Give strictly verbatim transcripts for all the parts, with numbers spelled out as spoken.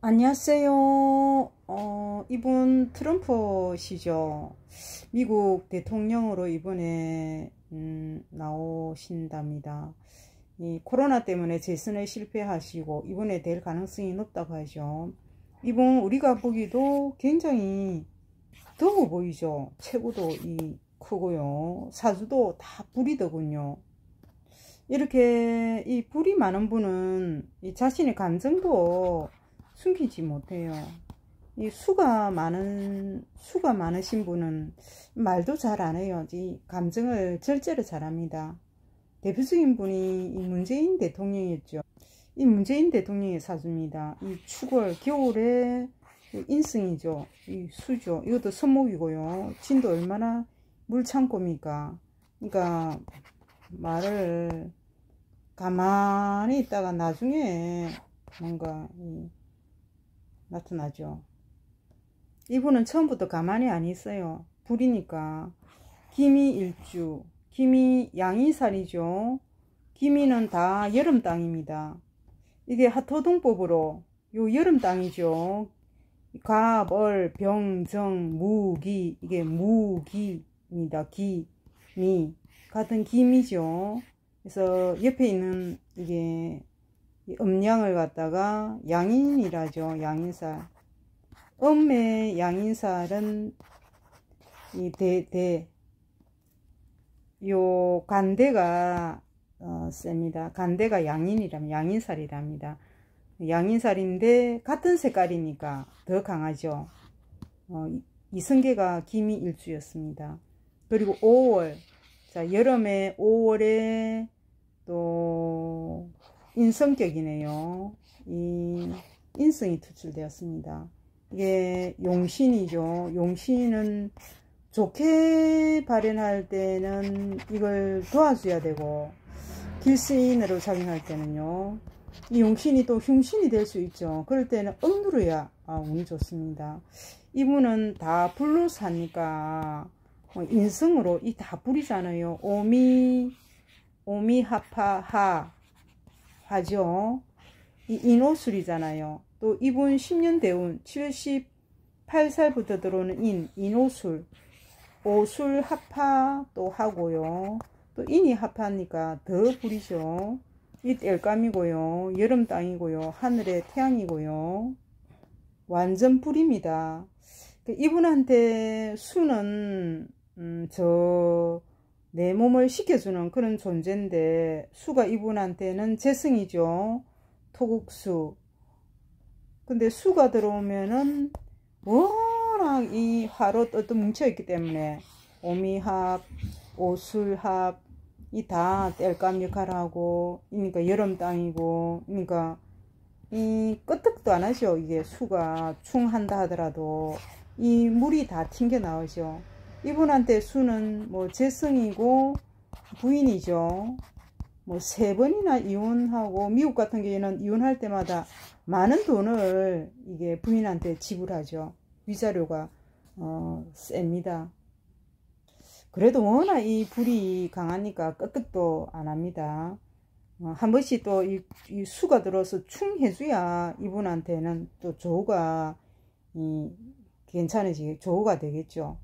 안녕하세요. 어, 이분 트럼프시죠. 미국 대통령으로 이번에 음, 나오신답니다. 이 코로나 때문에 재선에 실패하시고 이번에 될 가능성이 높다고 하죠. 이분 우리가 보기도 굉장히 더워 보이죠. 체구도 이 크고요. 사주도 다 불이더군요. 이렇게 이 불이 많은 분은 이 자신의 감정도 숨기지 못해요. 이 수가 많은 수가 많으신 분은 말도 잘 안 해요. 이 감정을 절제를 잘합니다. 대표적인 분이 이 문재인 대통령이었죠. 이 문재인 대통령의 사주입니다. 이 축월 겨울에 인승이죠. 이 수죠. 이것도 선목이고요. 진도 얼마나 물창고입니까? 그러니까 말을 가만히 있다가 나중에 뭔가 이 나타나죠. 이분은 처음부터 가만히 안 있어요. 불이니까. 기미일주, 기미 양이살이죠. 기미는 다 여름 땅입니다. 이게 하토동법으로 요 여름 땅이죠. 가, 벌, 병, 정, 무기, 이게 무기입니다. 기, 미 같은 기미죠. 그래서 옆에 있는 이게 음양을 갖다가 양인이라죠. 양인살. 음의 양인살은 이 대, 대. 요 간대가 어, 셉니다. 간대가 양인이라면 양인살이랍니다. 양인살인데 같은 색깔이니까 더 강하죠. 어, 이성계가 기미일주였습니다. 그리고 오월. 자, 여름에 오월에 또 인성격이네요. 이 인성이 투출되었습니다. 이게 용신이죠. 용신은 좋게 발현할 때는 이걸 도와줘야 되고 길스인으로 작용할 때는요. 이 용신이 또 흉신이 될 수 있죠. 그럴 때는 억누르야 아, 운이 좋습니다. 이분은 다 불로 사니까 인성으로 이 다 불이잖아요. 오미 오미하파하 하죠. 이 인오술이잖아요. 또 이분 십 년 대운 칠십팔 살부터 들어오는 인, 인오술, 오술 합파 또 하고요. 또 인이 합하니까 더 불이죠. 이 땔감이고요. 여름 땅이고요. 하늘의 태양이고요. 완전 불입니다. 이분한테 수는 음, 저 내 몸을 식혀주는 그런 존재인데 수가 이분한테는 재성이죠. 토국수. 근데 수가 들어오면은 워낙 이 화로 또 뭉쳐있기 때문에 오미합, 오술합 이 다 땔감 역할을 하고 그러니까 여름 땅이고 그러니까 이 끄떡도 안 하죠. 이게 수가 충한다 하더라도 이 물이 다 튕겨 나오죠. 이분한테 수는 뭐 재성이고 부인이죠. 뭐 세 번이나 이혼하고 미국 같은 경우에는 이혼할 때마다 많은 돈을 이게 부인한테 지불하죠. 위자료가 어, 셉니다. 그래도 워낙 이 불이 강하니까 끄떡도 안 합니다. 어, 한 번씩 또 이 이 수가 들어서 충 해줘야 이분한테는 또 조우가 이 괜찮아지게 조우가 되겠죠.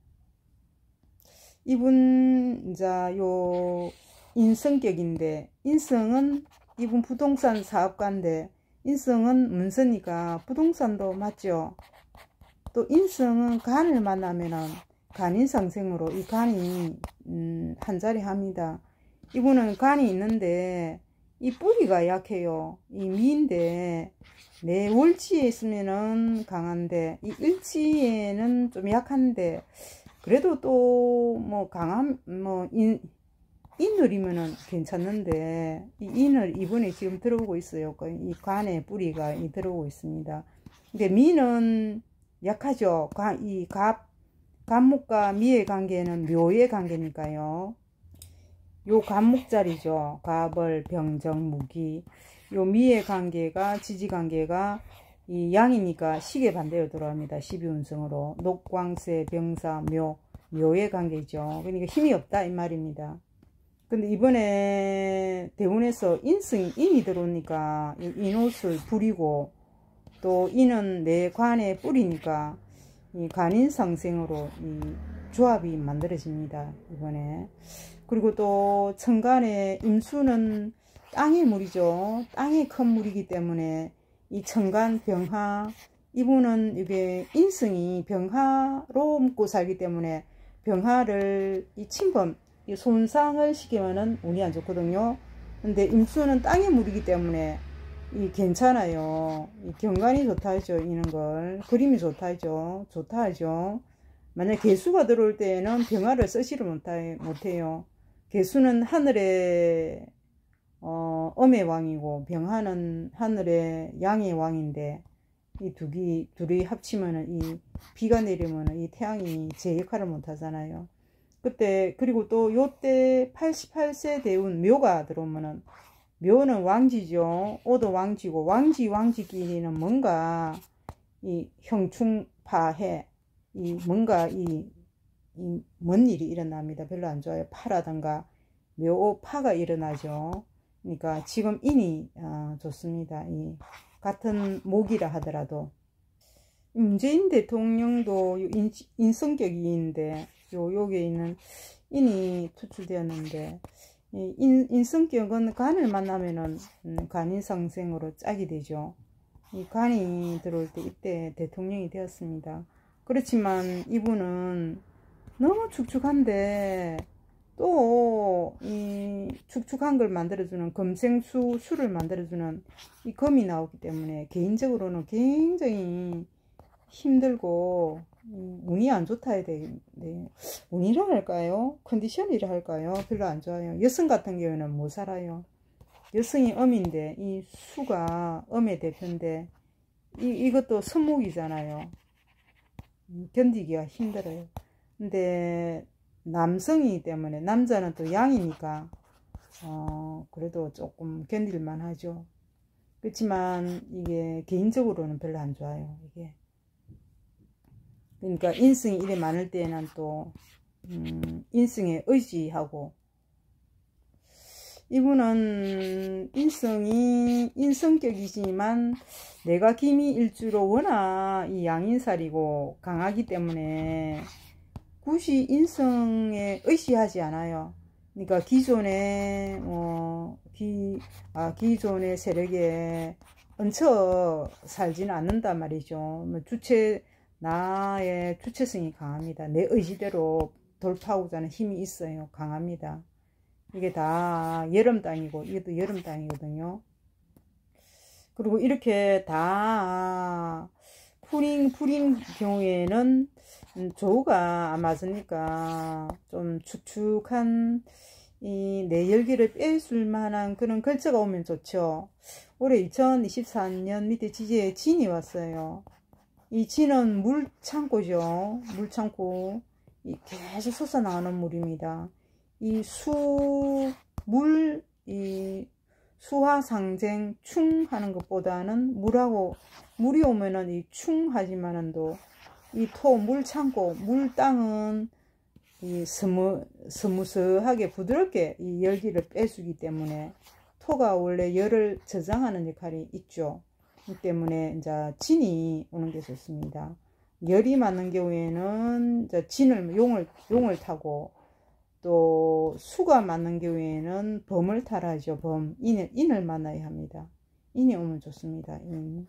이분 이제 요 인성격인데 인성은 이분 부동산 사업가인데 인성은 문서니까 부동산도 맞죠. 또 인성은 간을 만나면은 간인상생으로 이 간이 음, 한자리 합니다. 이분은 간이 있는데 이 뿌리가 약해요. 이 미인데 내 월지에 있으면은 강한데 이 일지에는 좀 약한데 그래도 또 뭐 강함 뭐 인, 인을이면은 괜찮는데 이 인을 이분이 지금 들어오고 있어요. 이 간의 뿌리가 이 들어오고 있습니다. 근데 미는 약하죠. 이 갑 간목과 미의 관계는 묘의 관계니까요. 요 간목자리죠. 갑을 병정 무기. 요 미의 관계가 지지 관계가 이 양이니까 식의 반대로 들어갑니다. 십이운성으로 녹광세 병사 묘 묘의 관계죠. 그러니까 힘이 없다 이 말입니다. 근데 이번에 대운에서 인승이 인이 들어오니까 인옷을 부리고 또 인은 내 관의 뿌리니까 이 간인상생으로 이 조합이 만들어집니다. 이번에. 그리고 또 천간의 임수는 땅의 물이죠. 땅의 큰 물이기 때문에 이 천간 병화, 이분은 이게 인성이 병화로 묻고 살기 때문에 병화를 이 침범, 이 손상을 시키면은 운이 안 좋거든요. 근데 임수는 땅의 물이기 때문에 이 괜찮아요. 이 경관이 좋다 하죠. 이런 걸. 그림이 좋다 하죠. 좋다 하죠. 만약 개수가 들어올 때에는 병화를 쓰지를 못해요. 개수는 하늘의 어, 음의 왕이고 병화는 하늘의 양의 왕인데 이 두기, 둘이 합치면은 이 비가 내리면은 이 태양이 제 역할을 못 하잖아요. 그때, 그리고 또 요때 팔십팔 세 대운 묘가 들어오면은 묘는 왕지죠. 오도 왕지고 왕지 왕지끼리는 뭔가 이 형충파해 이 뭔가 이 이 뭔 일이 일어납니다. 별로 안 좋아요. 파라든가 묘파가 일어나죠. 그러니까 지금 인이 어, 좋습니다. 이 같은 목이라 하더라도 문재인 대통령도 인, 인성격인데 요 요게 있는 인이 투출되었는데 인, 인성격은 간을 만나면은 음, 간인상생으로 짝이 되죠. 이 간이 들어올 때 이때 대통령이 되었습니다. 그렇지만 이분은 너무 축축한데 또 이 축축한 걸 만들어주는 금생수 수를 만들어주는 이 금이 나오기 때문에 개인적으로는 굉장히 힘들고 운이 안 좋다 해야 되는데 운이라 할까요? 컨디션이라 할까요? 별로 안 좋아요. 여성 같은 경우는 못 살아요. 여성이 음인데 이 수가 음의 대표인데 이, 이것도 선목이잖아요. 견디기가 힘들어요. 근데 남성이기 때문에 남자는 또 양이니까 어 그래도 조금 견딜만 하죠. 그렇지만 이게 개인적으로는 별로 안 좋아요. 이게 그러니까 인성이 이래 많을 때는 또 음, 인성에 의지하고 이분은 인성이 인성격이지만 내가 기미 일주로 워낙 이 양인살이고 강하기 때문에 굳이 인성에 의지하지 않아요. 그러니까 기존의 어, 기, 아, 기존의 세력에 얹혀 살지는 않는단 말이죠. 뭐 주체 나의 주체성이 강합니다. 내 의지대로 돌파하고자 하는 힘이 있어요. 강합니다. 이게 다 여름 땅이고 이것도 여름 땅이거든요. 그리고 이렇게 다 풀인 풀인 경우에는 조우가 안 맞으니까 좀 축축한 이 내 열기를 빼줄 만한 그런 글자가 오면 좋죠. 올해 이천이십사 년 밑에 지지에 진이 왔어요. 이 진은 물 창고죠. 물 창고. 이 계속 솟아나오는 물입니다. 이 수, 물, 이 수화상쟁 충 하는 것보다는 물하고 물이 오면은 이 충 하지만은도 이 토, 물 창고, 물 땅은 이 스무, 스무스하게 부드럽게 이 열기를 빼주기 때문에 토가 원래 열을 저장하는 역할이 있죠. 이 때문에 이제 진이 오는 게 좋습니다. 열이 많은 경우에는 이제 진을 용을 용을 타고 또 수가 많은 경우에는 범을 타라죠. 범 인을 인을 만나야 합니다. 인이 오면 좋습니다. 인.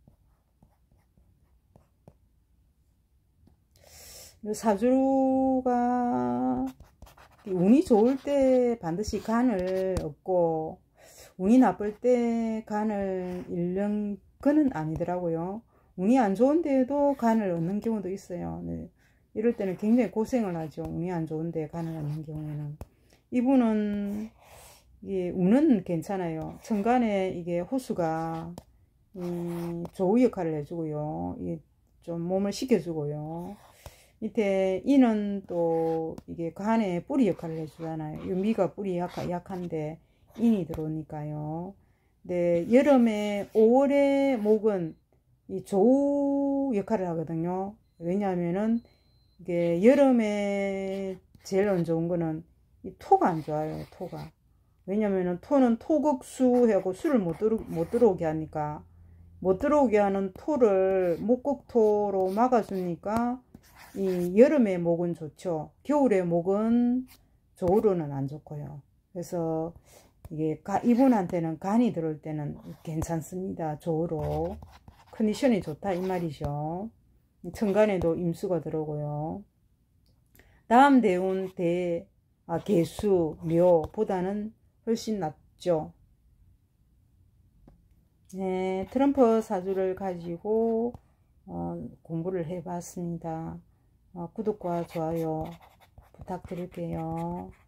사주가 운이 좋을 때 반드시 간을 얻고 운이 나쁠 때 간을 잃는 거는 아니더라고요. 운이 안 좋은데도 간을 얻는 경우도 있어요. 네. 이럴 때는 굉장히 고생을 하죠. 운이 안 좋은데 간을 얻는 경우에는. 이분은 이게 운은 괜찮아요. 천간에 이게 호수가 이 조우 역할을 해주고요. 이게 좀 몸을 식혀주고요. 밑에 인은 또 이게 간에 뿌리 역할을 해주잖아요. 미가 뿌리 약하, 약한데 인이 들어오니까요. 네, 여름에 오월의 목은 이 조우 역할을 하거든요. 왜냐하면은 이게 여름에 제일 안 좋은 거는 이 토가 안 좋아요. 토가. 왜냐면은 토는 토극수하고 술을 못, 들어, 못 들어오게 하니까 못 들어오게 하는 토를 목국토로 막아주니까 이 여름에 목은 좋죠. 겨울에 목은 저울로는 안 좋고요. 그래서 이게 가, 이분한테는 간이 들어올 때는 괜찮습니다. 저울로 컨디션이 좋다 이 말이죠. 천간에도 임수가 들어오고요. 다음 대운 대 아, 개수 묘보다는 훨씬 낫죠. 네, 트럼프 사주를 가지고 어, 공부를 해봤습니다. 어, 구독과 좋아요 부탁드릴게요.